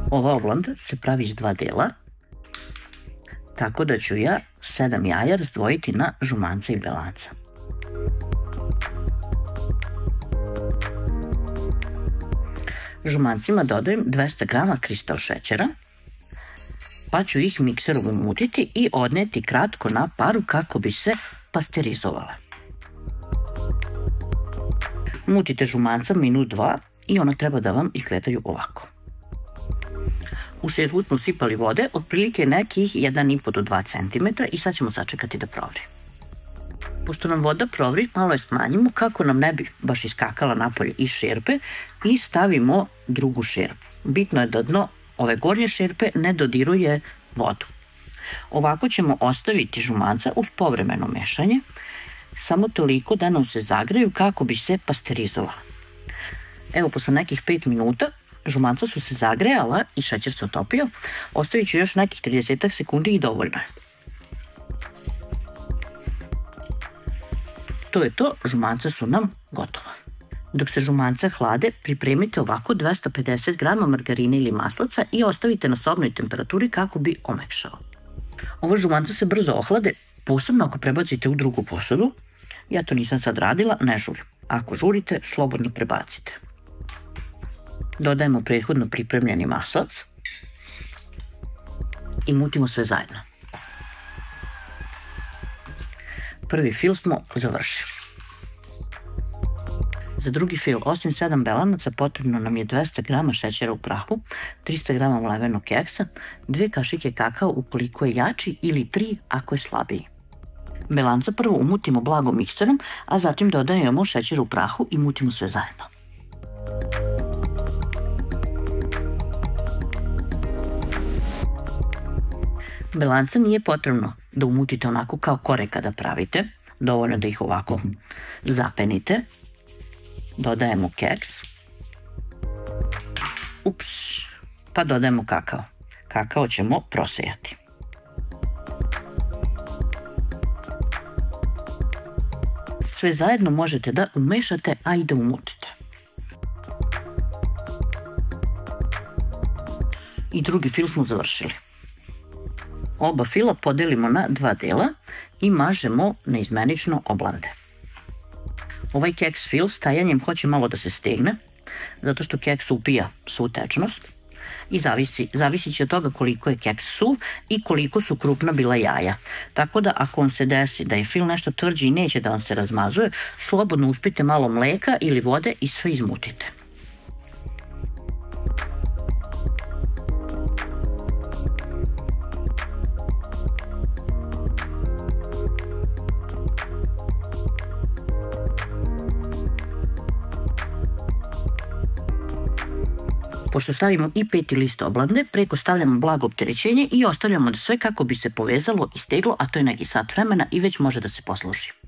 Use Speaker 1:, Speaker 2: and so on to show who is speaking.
Speaker 1: Ova oblanda se pravi iz 2 dela, tako da ću ja 7 jaja razdvojiti na žumanca i belanca. Žumancima dodajem 200 g kristal šećera, pa ću ih mikserom umutiti i odneti kratko na paru kako bi se pasterizovala. Umutite žumanca minut 2 i ona treba da vam izgledaju ovako. U šerpu smo sipali vode, otprilike nekih 1,5 do 2 cm i sad ćemo sačekati da provri. Pošto nam voda provri, malo je smanjimo kako nam ne bi baš iskakala napolje iz šerpe i stavimo drugu šerpu. Bitno je da dno ove gornje šerpe ne dodiruje vodu. Ovako ćemo ostaviti žumanca uz povremeno mešanje, samo toliko da nam se zagreju kako bi se pasterizovala. Evo, posle nekih 5 minuta žumanca su se zagrejala i šećer se otopio. Ostavit ću još nekih 30 sekundi i dovoljno je. To je to, žumanca su nam gotova. Dok se žumanca hlade, pripremite ovako 250 g margarine ili maslaca i ostavite na sobnoj temperaturi kako bi omekšao. Ovo žumanca se brzo ohlade, posebno ako prebacite u drugu posudu. Ja to nisam sad radila, ne žurim. Ako žurite, slobodno prebacite. Dodajemo prethodno pripremljeni maslac i mutimo sve zajedno. Prvi fil smo završili. Za drugi fil, osim 7 belanaca, potrebno nam je 200 g šećera u prahu, 300 g mlevenog keksa, 2 kašike kakao ukoliko je jači ili 3 ako je slabiji. Belanca prvo umutimo blago mikserom, a zatim dodajemo šećer u prahu i mutimo sve zajedno. Belanca nije potrebno da umutite onako kao kore kada pravite, dovoljno da ih ovako zapenite. Dodajemo keks, pa dodajemo kakao. Kakao ćemo prosejati. Sve zajedno možete da umešate, a i da umutite. I drugi fil smo završili. Oba fila podelimo na 2 dela i mažemo neizmenično oblande. Ovaj keks fil stajanjem hoće malo da se stegne, zato što keks upija svu tečnost i zavisi će od toga koliko je keks suv i koliko su krupna bila jaja. Tako da ako vam se desi da je fil nešto tvrđi i neće da vam se razmazuje, slobodno uspite malo mleka ili vode i sve izmutite. Pošto stavimo i 5. list oblande, preko stavljamo blago opterećenje i ostavljamo da sve kako bi se povezalo i steglo, a to je neki sat vremena i već može da se posluži.